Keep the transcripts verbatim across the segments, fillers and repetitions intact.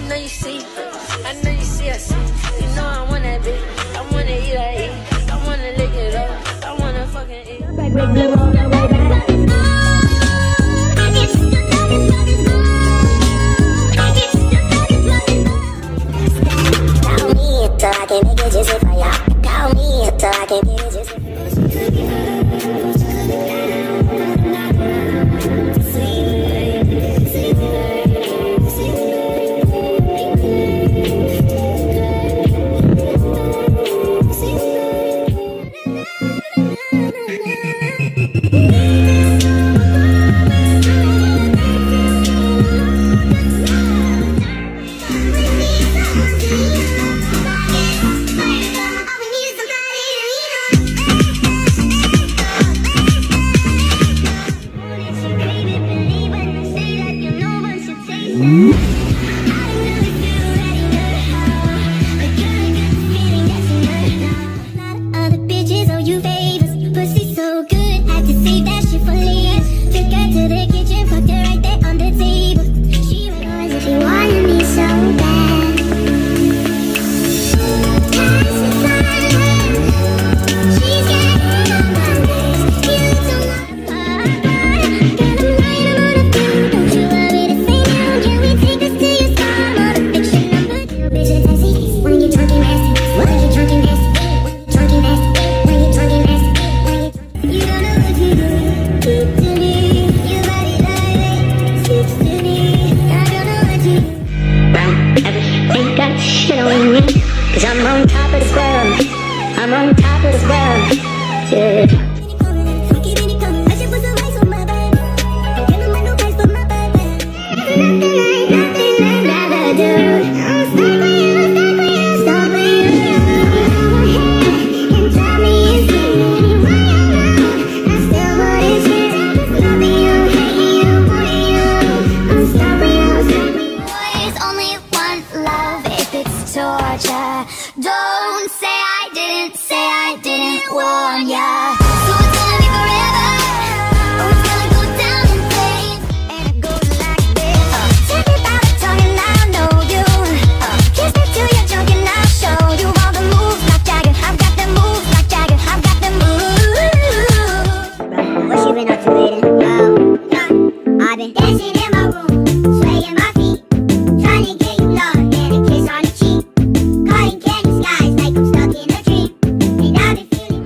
know you see, I know you see, I see. You know I want that bitch, I wanna eat, I eat. I wanna lick it up, I wanna fucking eat. So I can make it juicy for ya. Call me so I can make it juicy. Cause I'm on top of the world, I'm on top of the world, yeah. Don't say I didn't, say I didn't warn ya. So it's gonna be forever, or it's gonna go down in flames. And it goes like this. uh, Tell me about the tongue and I'll know you. uh, Kiss me till you're drunk and I'll show you all the moves like Jagger. I've got the moves like Jagger. I've got the moves. What you been up to, Aiden? Oh, no, I've been dancing in my room, swaying my feet, trying to get you love and a kiss on the cheek. Cutting candy skies like I'm stuck in a dream. And I've been feeling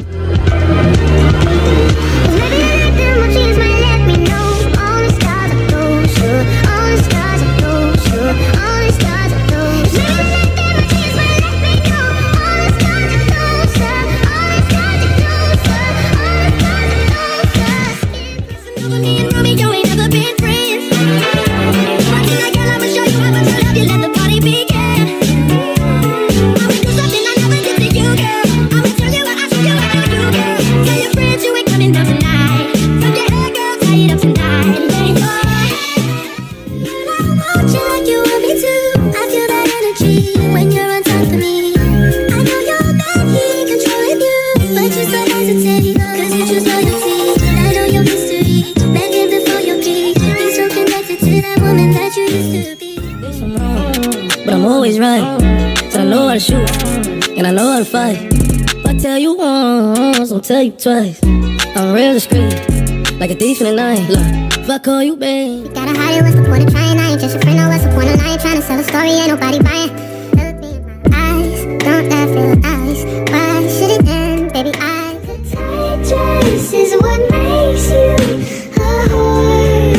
maybe I like them, my dreams might let me know. All the stars are closer, all the stars are closer, all the stars are closer. Maybe I like them, my dreams might let me know. All the stars are closer, all the stars are closer, all the stars are closer. Me and Romeo ain't never been friends. But tonight, girl, I'ma show you how much I love you. Let the party begin. I'ma do something I never did to you, girl. I'ma tell you what I show you how I do, girl. Tell your friends you ain't coming down tonight. Tuck your hair, girl, tie it up tonight. Hey, boy, and I want you like you want me to. I feel that energy when you're on top of me. I know you're bad, he controlling you, but you still hesitate, cause you choose loyalty. I know your history, begging before your key. He's so connected to that woman that you used to be. I'm wrong, but I'm always right. So I know how to shoot, and I know how to fight. If I tell you once, I'll tell you twice. I'm real discreet, like a thief in the night. Look, if I call you babe, You gotta hide it, what's the point of trying? I ain't just your friend, no, what's the point of lying? Trying to sell a story, ain't nobody buying. Look me in my eyes, don't that feel nice? Why should it end, baby? I could tell just is what makes you a whore.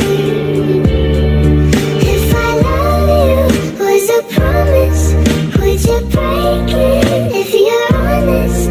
If I love you was a promise, would you break it if you're honest?